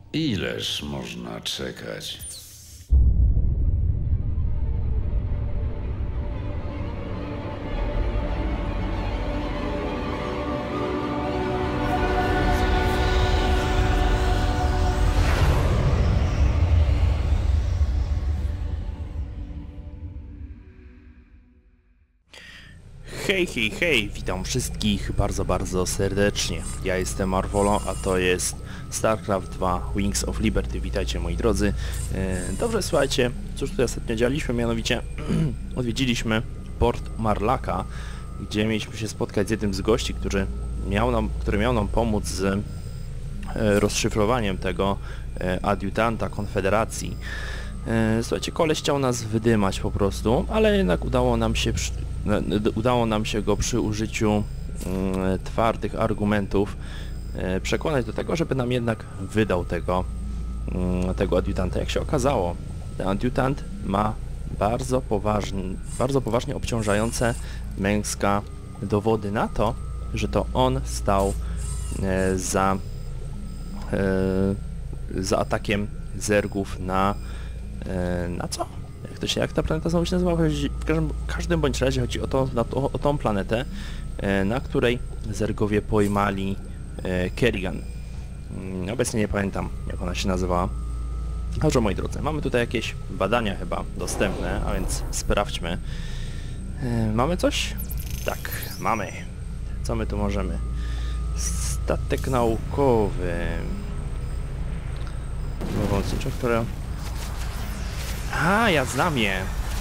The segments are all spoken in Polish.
Ileż można czekać? Hej, hej, hej, witam wszystkich bardzo serdecznie. Ja jestem Marvolo, a to jest StarCraft 2 Wings of Liberty. Witajcie moi drodzy. Dobrze, słuchajcie, cóż tutaj ostatnio działaliśmy, mianowicie odwiedziliśmy port Marlaka, gdzie mieliśmy się spotkać z jednym z gości, który miał nam pomóc z rozszyfrowaniem tego adiutanta Konfederacji. Słuchajcie, koleś chciał nas wydymać po prostu, ale jednak udało nam się go przy użyciu twardych argumentów przekonać do tego, żeby nam jednak wydał tego adiutanta. Jak się okazało, ten adiutant ma bardzo poważnie obciążające Mengska dowody na to, że to on stał za atakiem zergów na co? Jak ta planeta znowu się nazywa? W każdym bądź razie chodzi o tą planetę, na której zergowie pojmali Kerrigan. Obecnie nie pamiętam, jak ona się nazywała. Dobrze, moi drodzy, mamy tutaj jakieś badania chyba dostępne, a więc sprawdźmy. Mamy coś? Tak, mamy. Co my tu możemy? Statek naukowy. Pomocnicze, które... A, ja znam je.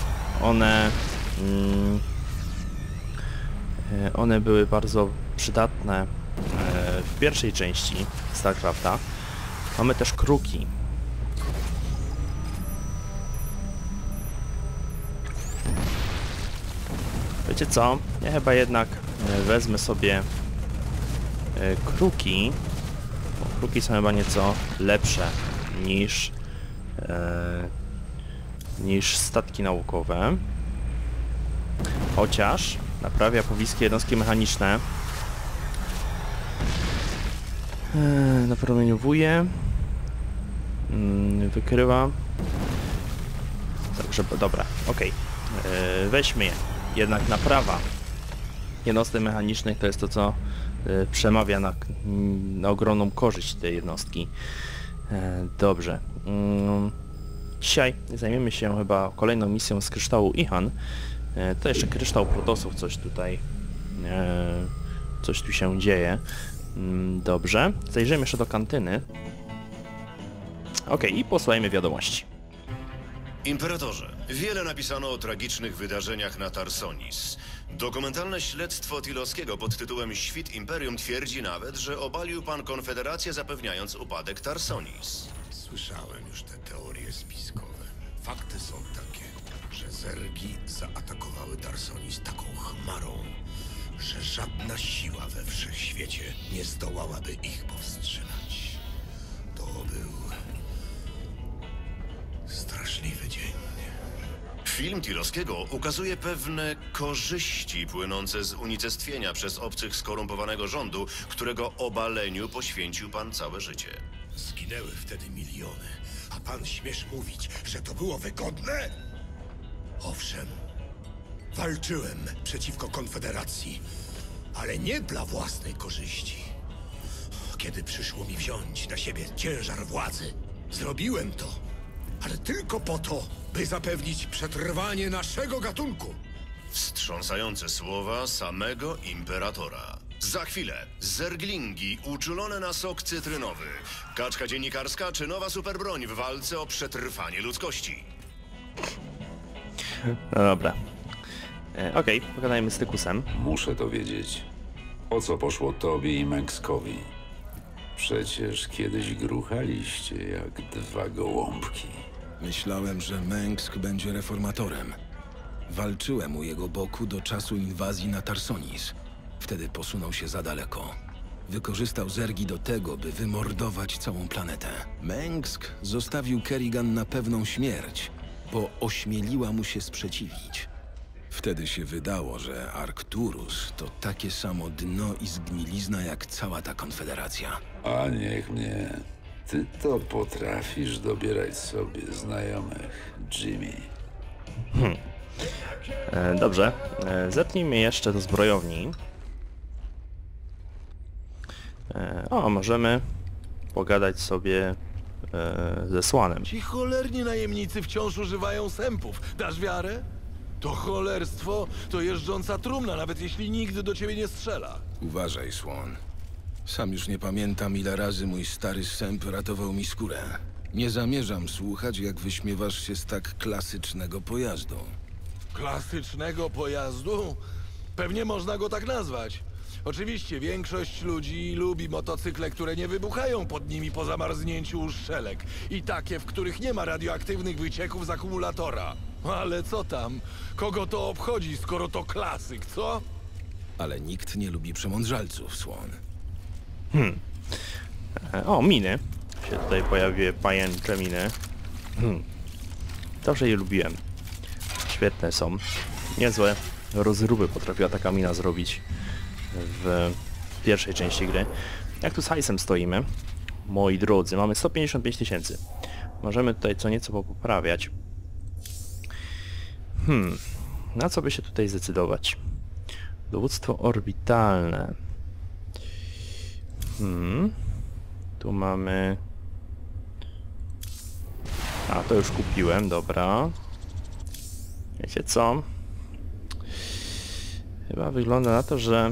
One były bardzo przydatne w pierwszej części StarCrafta. Mamy też kruki. Wiecie co? Ja chyba jednak wezmę sobie kruki. Bo kruki są chyba nieco lepsze niż statki naukowe. Chociaż naprawia powiskie jednostki mechaniczne. Napromieniowuje. Wykrywa. Także, dobra, okej. Weźmy je. Jednak naprawa jednostek mechanicznych to jest to, co przemawia na ogromną korzyść tej jednostki. Dobrze. Dzisiaj zajmiemy się chyba kolejną misją z kryształu Ihan. To jeszcze kryształ protosów, coś tu się dzieje. Dobrze, zajrzyjmy jeszcze do kantyny. Okej, i posłuchajmy wiadomości. Imperatorze, wiele napisano o tragicznych wydarzeniach na Tarsonis. Dokumentalne śledztwo Tilowskiego pod tytułem Świt Imperium twierdzi nawet, że obalił pan Konfederację, zapewniając upadek Tarsonis. Słyszałem już te teorie spiskowe. Fakty są takie, że zergi zaatakowały Tarsonis taką chmarą, że żadna siła we wszechświecie nie zdołałaby ich powstrzymać. To był straszliwy dzień. Film Tilowskiego ukazuje pewne korzyści płynące z unicestwienia przez obcych skorumpowanego rządu, którego obaleniu poświęcił pan całe życie. Zginęły wtedy miliony, a pan śmiesz mówić, że to było wygodne? Owszem, walczyłem przeciwko Konfederacji, ale nie dla własnej korzyści. Kiedy przyszło mi wziąć na siebie ciężar władzy, zrobiłem to, ale tylko po to, by zapewnić przetrwanie naszego gatunku. Wstrząsające słowa samego Imperatora. Za chwilę zerglingi uczulone na sok cytrynowy, kaczka dziennikarska czy nowa superbroń w walce o przetrwanie ludzkości. No dobra. Okej, pogadajmy z Tykusem. Muszę to wiedzieć. O co poszło tobie i Mengskowi? Przecież kiedyś gruchaliście jak dwa gołąbki. Myślałem, że Mengsk będzie reformatorem. Walczyłem u jego boku do czasu inwazji na Tarsonis. Wtedy posunął się za daleko. Wykorzystał zergi do tego, by wymordować całą planetę. Mengsk zostawił Kerrigan na pewną śmierć, bo ośmieliła mu się sprzeciwić. Wtedy się wydało, że Arcturus to takie samo dno i zgnilizna jak cała ta konfederacja. A niech mnie. Ty to potrafisz dobierać sobie znajomych, Jimmy. Dobrze, zerknijmy jeszcze do zbrojowni. Możemy pogadać sobie ze Swanem. Ci cholerni najemnicy wciąż używają sępów. Dasz wiarę? To cholerstwo to jeżdżąca trumna, nawet jeśli nigdy do ciebie nie strzela. Uważaj, Swan. Sam już nie pamiętam, ile razy mój stary sęp ratował mi skórę. Nie zamierzam słuchać, jak wyśmiewasz się z tak klasycznego pojazdu. Klasycznego pojazdu? Pewnie można go tak nazwać. Oczywiście większość ludzi lubi motocykle, które nie wybuchają pod nimi po zamarznięciu uszczelek i takie, w których nie ma radioaktywnych wycieków z akumulatora. Ale co tam? Kogo to obchodzi, skoro to klasyk, co? Ale nikt nie lubi przemądrzalców, Swan. Miny. Się tutaj pojawiły pajęcze miny. Zawsze je lubiłem. Świetne są. Niezłe rozruby potrafiła taka mina zrobić w pierwszej części gry. Jak tu z hajsem stoimy? Moi drodzy, mamy 155 000. Możemy tutaj co nieco poprawiać. Na co by się tutaj zdecydować? Dowództwo orbitalne. Tu mamy... to już kupiłem, dobra. Wiecie co? Chyba wygląda na to, że...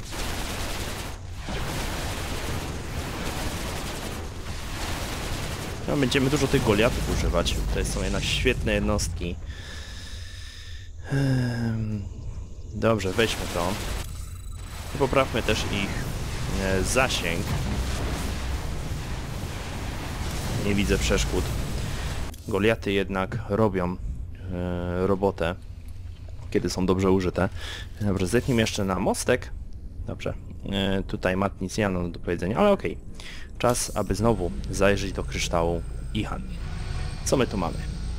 będziemy dużo tych Goliatów używać. Tutaj są jednak świetne jednostki. Dobrze, weźmy to. I poprawmy też ich zasięg. Nie widzę przeszkód. Goliaty jednak robią robotę, kiedy są dobrze użyte. Dobrze, zetnijmy jeszcze na mostek. Dobrze, tutaj Matt nic nie ma do powiedzenia, ale okej. Czas, aby znowu zajrzeć do kryształu Ihan. Co my tu mamy?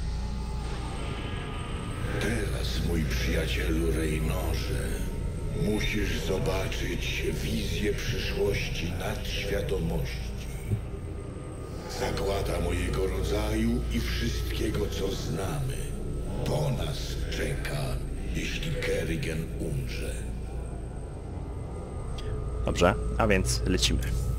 Teraz, mój przyjacielu Reynorze, musisz zobaczyć wizję przyszłości nadświadomości. Zagłada mojego rodzaju i wszystkiego, co znamy, po nas czeka, jeśli Kerrigan umrze. Dobrze, a więc lecimy.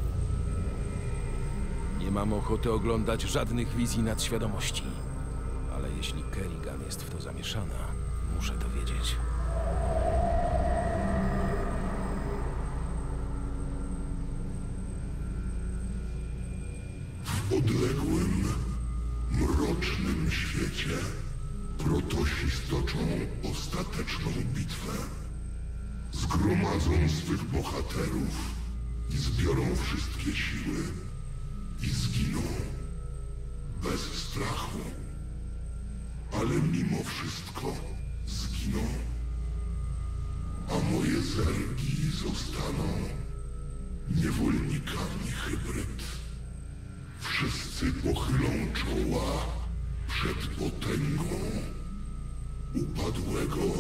Nie mam ochoty oglądać żadnych wizji nadświadomości. Ale jeśli Kerrigan jest w to zamieszana, muszę to wiedzieć. W odległym, mrocznym świecie Protosi stoczą ostateczną bitwę. Zgromadzą swych bohaterów i zbiorą wszystkie siły i zginą bez strachu. Ale mimo wszystko zginą, a moje zergi zostaną niewolnikami hybryd. Wszyscy pochylą czoła przed potęgą upadłego.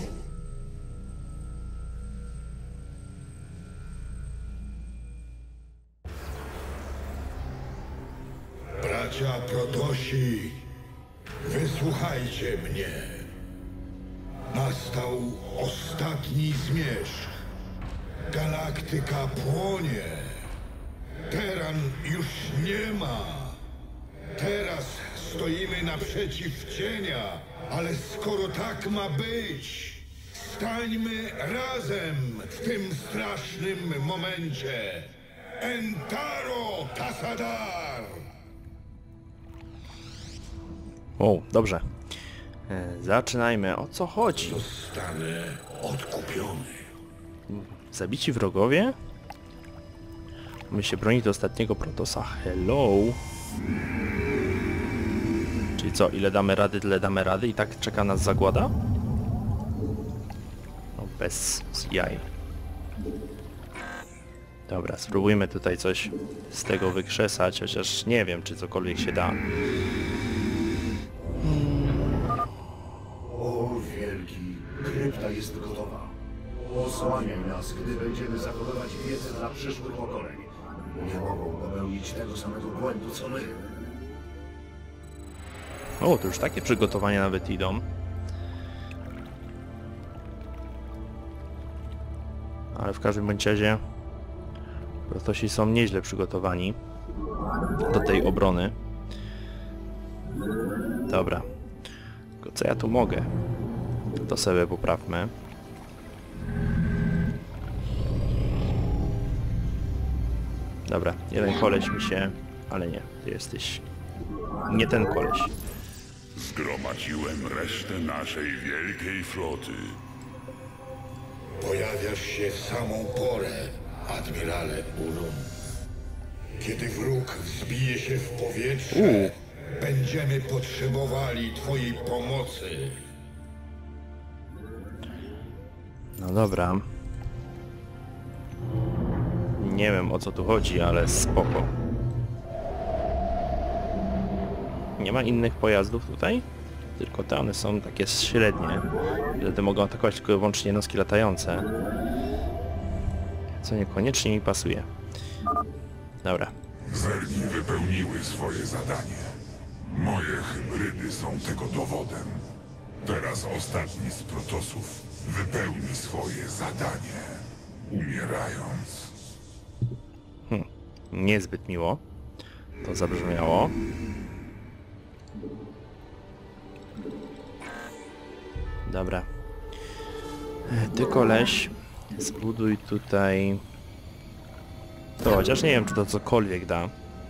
Bracia Protosi, wysłuchajcie mnie. Nastał ostatni zmierzch. Galaktyka płonie. Teran już nie ma. Teraz stoimy naprzeciw cienia, ale skoro tak ma być, stańmy razem w tym strasznym momencie. Entaro Tassadar! O, dobrze. Zaczynajmy. O co chodzi? Zostanę odkupiony. Zabici wrogowie? My się bronić do ostatniego Protosa. Hello. Czyli co, ile damy rady, tyle damy rady i tak czeka nas zagłada? No bez jaj. Dobra, spróbujmy tutaj coś z tego wykrzesać, chociaż nie wiem, czy cokolwiek się da. O wielki, krypta jest gotowa. Osłaniaj nas, gdy będziemy zachowywać wiedzę dla przyszłych pokoleń. Nie mogą popełnić tego samego błędu, co my. O, to już takie przygotowania nawet idą. Ale w każdym bądź razie Protosi są nieźle przygotowani do tej obrony. Dobra. Tylko co ja tu mogę? To sobie poprawmy. Dobra, jeden koleś mi się... Ale nie, ty jesteś... Nie ten koleś. Zgromadziłem resztę naszej wielkiej floty. Pojawiasz się w samą porę, admirale Ulum. Kiedy wróg wzbije się w powietrze, będziemy potrzebowali twojej pomocy. No dobra. Nie wiem, o co tu chodzi, ale spoko. Nie ma innych pojazdów tutaj? Tylko te, one są takie średnie. Wtedy mogą atakować tylko i wyłącznie jednostki latające. Co niekoniecznie mi pasuje. Dobra. Zergi wypełniły swoje zadanie. Moje hybrydy są tego dowodem. Teraz ostatni z protosów wypełni swoje zadanie, umierając. Niezbyt miło to zabrzmiało. Dobra. Ty koleś, zbuduj tutaj... To chociaż nie wiem, czy to cokolwiek da.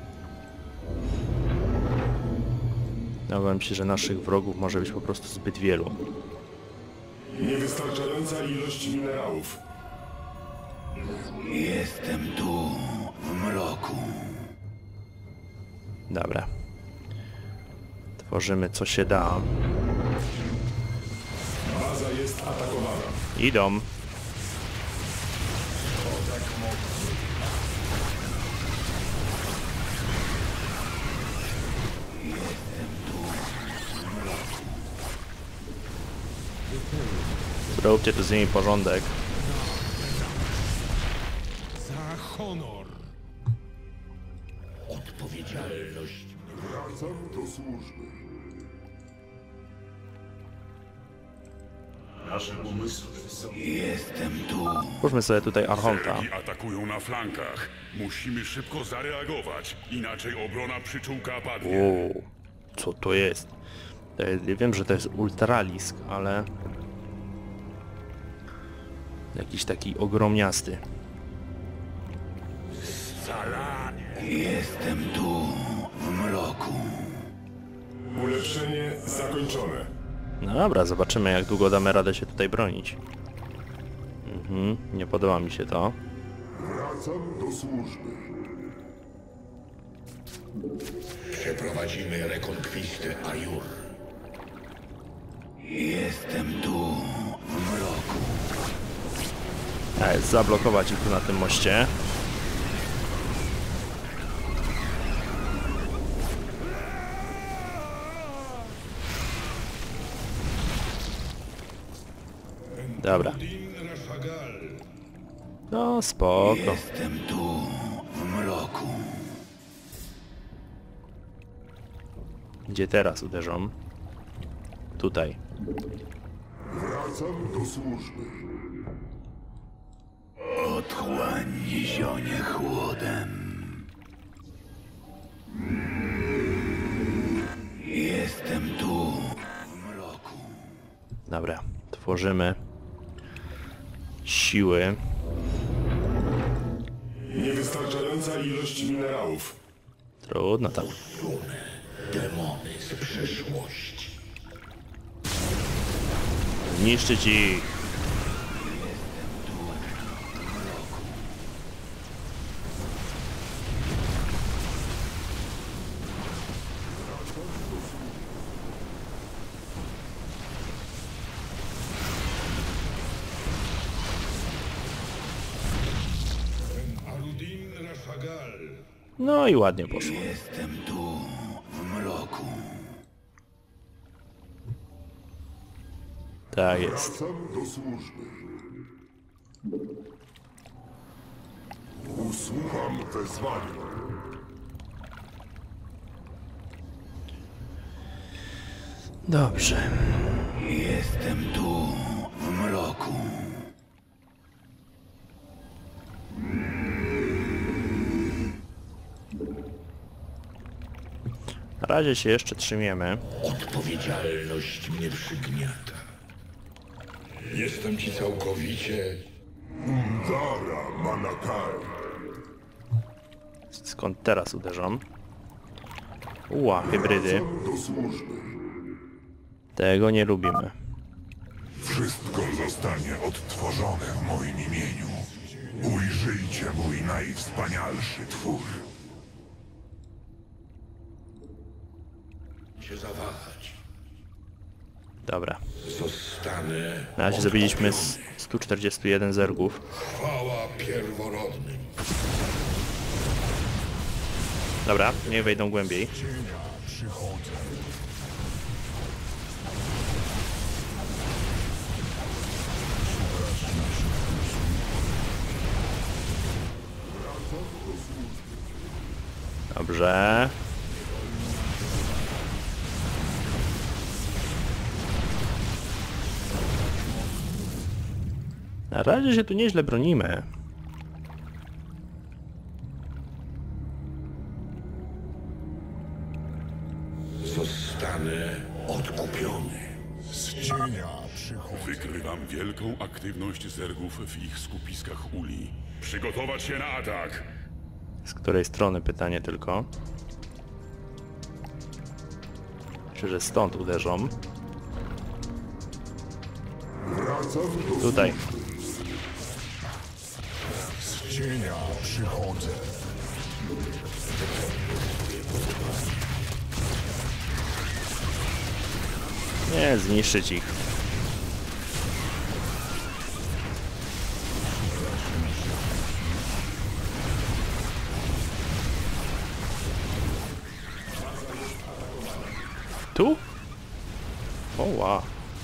Obawiam się, że naszych wrogów może być po prostu zbyt wielu. Niewystarczająca ilość minerałów. Jestem tu, w mroku. Dobra. Tworzymy co się da. Baza jest atakowana. Idą. Zróbcie tu z nimi porządek. Za honor. Odpowiedzialność. Wracam do służby. Nasze umysły są... Jestem tu. Spójrzmy sobie tutaj Archonta. Zergi atakują na flankach. Musimy szybko zareagować, inaczej obrona przyczółka padnie. Wow, co to jest? Ja wiem, że to jest ultralisk, ale... Jakiś taki ogromniasty. Jestem tu, w mroku. Ulepszenie zakończone. No dobra, zobaczymy, jak długo damy radę się tutaj bronić. Nie podoba mi się to. Wracam do służby. Przeprowadzimy rekonkwistę Ajur. Jestem tu, w mroku. Zablokować ich tu na tym moście. Dobra. No spoko. Jestem tu, w mroku. Gdzie teraz uderzą? Tutaj. Wracam do służby. Otchłań zionie chłodem. Jestem tu, w mroku. Dobra, tworzymy siły. Niewystarczająca ilość minerałów. Trudno tam. Demony z przeszłości. Zniszczyć ich. Arudin Rashagal. No i ładnie poszło. Jestem tu, w mroku. Tak jest. Wracam do służby. Usłucham wezwania. Dobrze. Jestem tu, w mroku. Na razie się jeszcze trzymiemy. Odpowiedzialność mnie przygniata. Jestem ci całkowicie... Undara Manakar. Skąd teraz uderzą? Ła, hybrydy. Do służby. Tego nie lubimy. Wszystko zostanie odtworzone w moim imieniu. Ujrzyjcie mój najwspanialszy twór. Się zawahać. Dobra. Zostanę... Na razie zabiliśmy 141 zergów. Chwała pierworodnym. Dobra, niech wejdą głębiej. Dobrze. Na razie się tu nieźle bronimy. Zostanę odkupiony. Z cienia przychodzę. Wykrywam wielką aktywność zergów w ich skupiskach uli. Przygotować się na atak! Z której strony pytanie tylko. Myślę, że stąd uderzą. Tutaj. Z cienia przychodzę. Nie, zniszczyć ich. Tu? O, wow.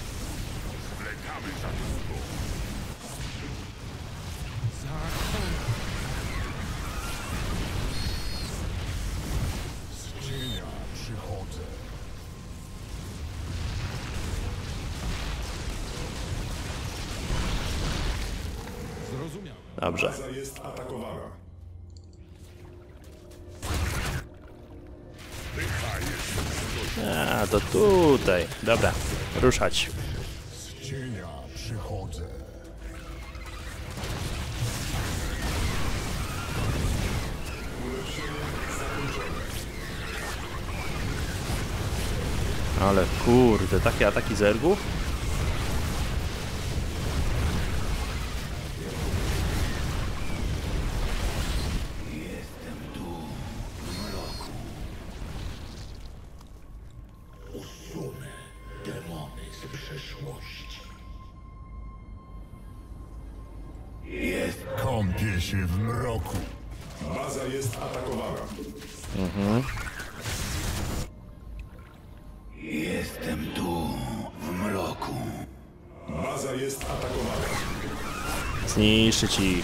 Z cienia przychodzę. Dobrze. Jest atakowana. A, to tutaj. Dobra, ruszać. Z cienia przychodzę. Ale kurde, takie ataki zergów? Usunę demony z przeszłości. Kąpię się w mroku. Baza jest atakowana. Jestem tu, w mroku. Baza jest atakowana. Zniszczyć ich.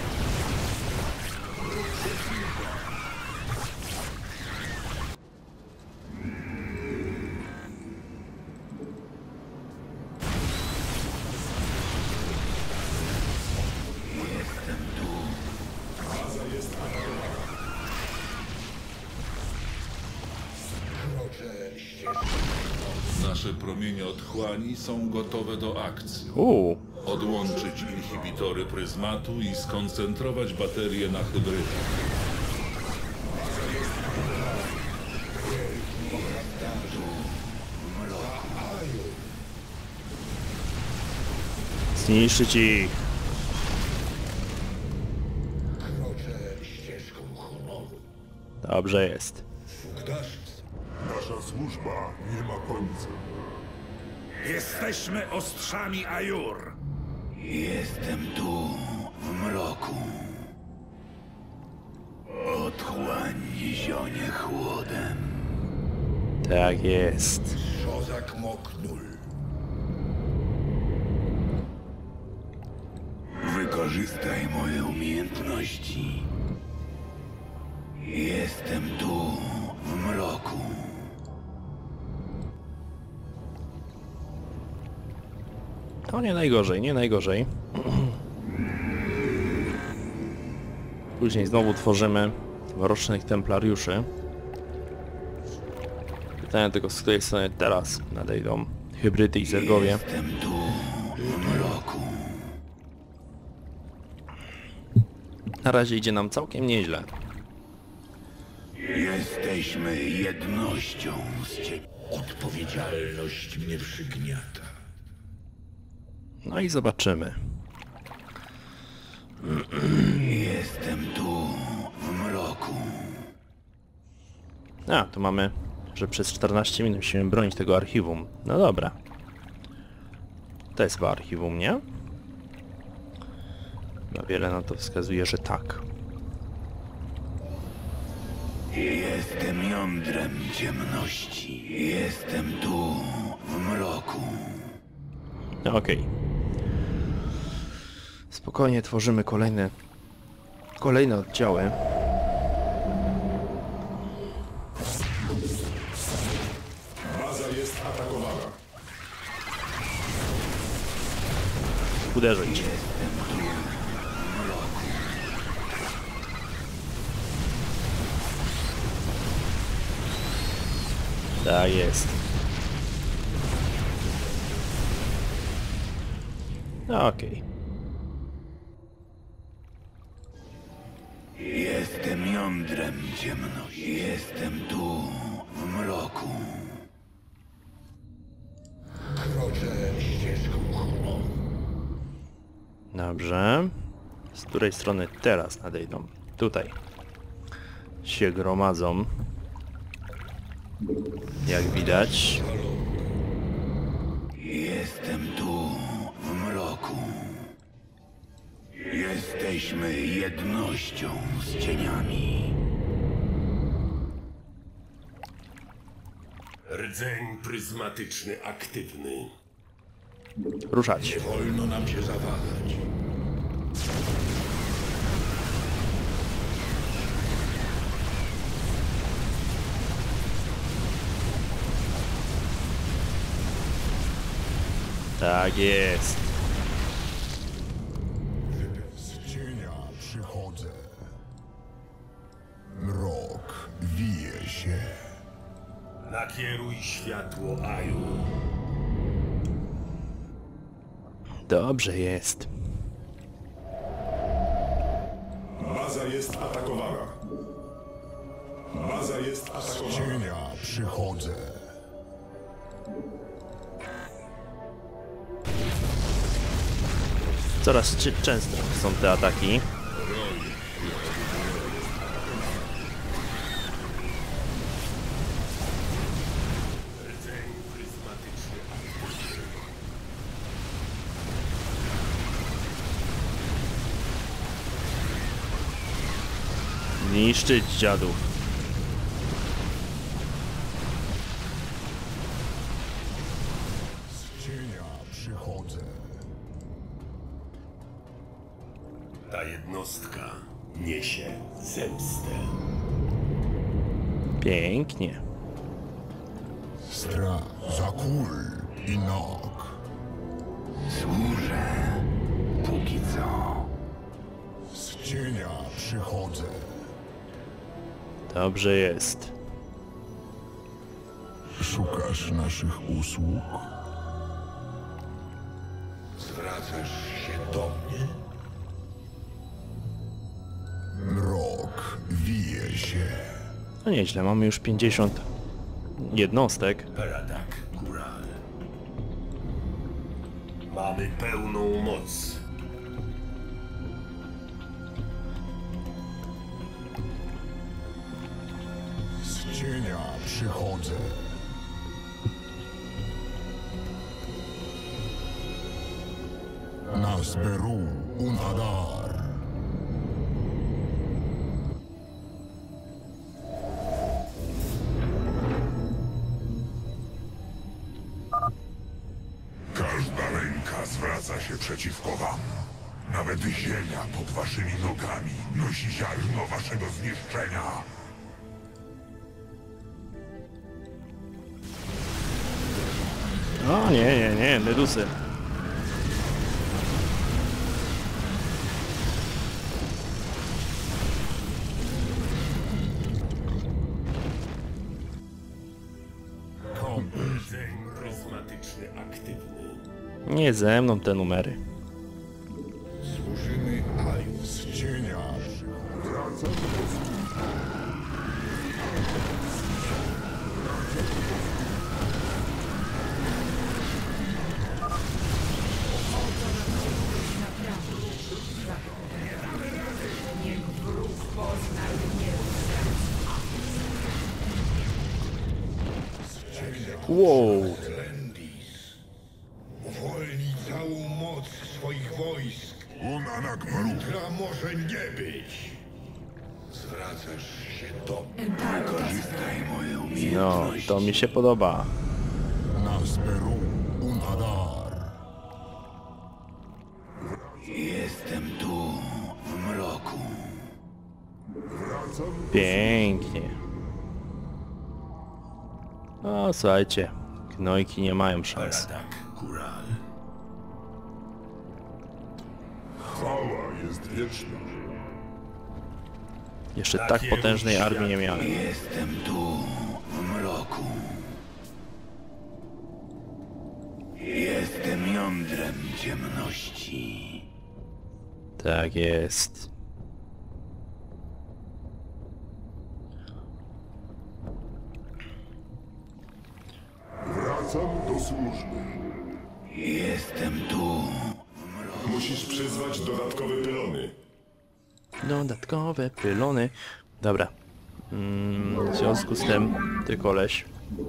Nasze promienie otchłani są gotowe do akcji. Odłączyć inhibitory pryzmatu i skoncentrować baterie na hybrydach. Zniszczyć ich. Dobrze jest. Nasza służba nie ma końca. Jesteśmy ostrzami Ajur. Jestem tu, w mroku. Otchłań zionie chłodem. Tak jest. Szozak Moknul. Wykorzystam Wykorzystaj moje umiejętności. Jestem tu, w mroku. No nie najgorzej, nie najgorzej. Później znowu tworzymy mrocznych templariuszy. Pytanie tylko, z której strony teraz nadejdą hybrydy i zergowie. Jestem tu, w mroku. Na razie idzie nam całkiem nieźle. Jesteśmy jednością z ciebie. Odpowiedzialność mnie przygniata. No i zobaczymy. Jestem tu, w mroku. A, tu mamy, że przez 14 minut musimy bronić tego archiwum. No dobra. To jest chyba archiwum, nie? No wiele na to wskazuje, że tak. Jestem jądrem ciemności. Jestem tu, w mroku. No okej. Spokojnie tworzymy kolejne oddziały. Baza jest atakowana. Uderzyć. Tak jest. No okej. Jestem jądrem ciemności. Jestem tu, w mroku. Kroczę ścieżką chmurą. Dobrze. Z której strony teraz nadejdą? Tutaj. Się gromadzą. Jak widać. Jestem tu, w mroku. Jesteśmy jednością z cieniami. Rdzeń pryzmatyczny aktywny. Ruszać. Nie wolno nam się zawahać. Tak jest. Z cienia przychodzę. Mrok wije się. Nakieruj światło Aju. Dobrze jest. Baza jest atakowana. Baza jest atakowana. Z cienia przychodzę. Coraz często są te ataki. Niszczyć dziadów. Z cienia przychodzę. Ta jednostka niesie zemstę. Pięknie. Stra za kul i nóg. Służę, póki co. Z cienia przychodzę. Dobrze jest. Szukasz naszych usług? Zwracasz się do mnie? Mrok wije się. No nieźle, mamy już 50 jednostek. Paradak Kural. Mamy pełną moc. Z cienia przychodzę. Nasberu Unadar. Każda ręka zwraca się przeciwko wam. Nawet ziemia pod waszymi nogami nosi ziarno waszego zniszczenia. O nie, Medusy. Pryzmatyczny, aktywny. Nie ze mną te numery. Służymy Alius cienia. Wracam do służby. Wow. Uwolnij całą moc swoich wojsk. Jutra może nie być. Zwracasz się do mnie. Wykorzystaj moją No, to mi się podoba. Jestem tu, w mroku. Pięknie. No, słuchajcie. Gnojki nie mają szans. Kural. Chwała jest wieczna. Jeszcze tak potężnej armii nie miałem. Jestem tu, w mroku. Jestem jądrem ciemności. Tak jest. Wracam do służby. Jestem tu. Musisz przyzwać dodatkowe pylony. Dodatkowe pylony. Dobra. W związku z tym, ty koleś.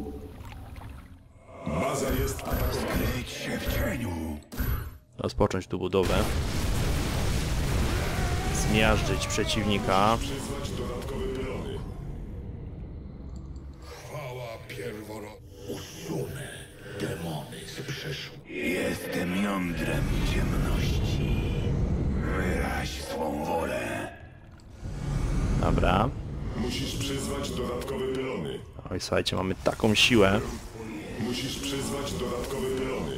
Baza jest Skryć się w cieniu. Rozpocząć tu budowę. Zmiażdżyć przeciwnika. przyzwać dodatkowe pylony. Chwała pierworodna. Usunę demony z przeszłości. Jestem jądrem ciemności. Wyraź swą wolę. Dobra. Musisz przyzwać dodatkowe pylony. Oj, słuchajcie, mamy taką siłę. Musisz przyzwać dodatkowe pylony.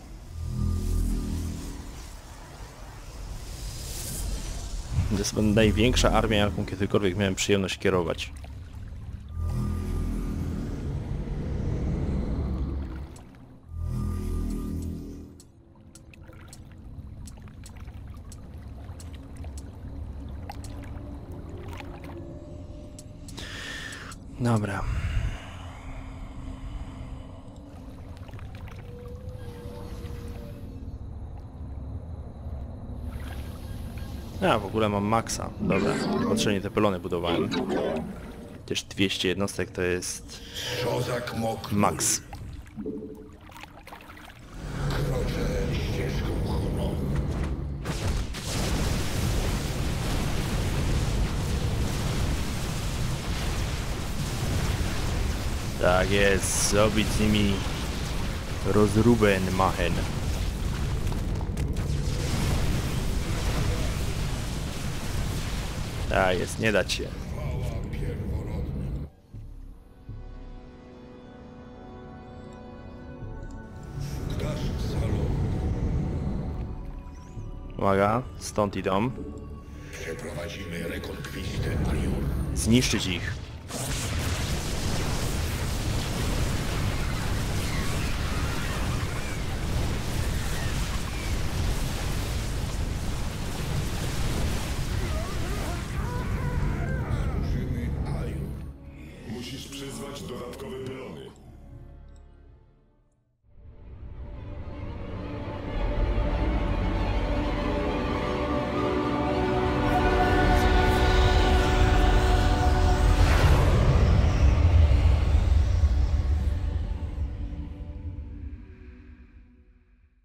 To jest największa armia, jaką kiedykolwiek miałem przyjemność kierować. Dobra. Ja w ogóle mam maksa. Dobra, potrzebnie te pylony budowałem. Też 200 jednostek to jest Szozak mokry. max. Kroczę ścieżką honoru. Tak jest, zrobić z nimi rozróbę machen. Tak jest, nie dać się. Chwała pierworodnym. Dasz salon. Uwaga, stąd idą. Przeprowadzimy rekonkwistę Aliur. Zniszczyć ich.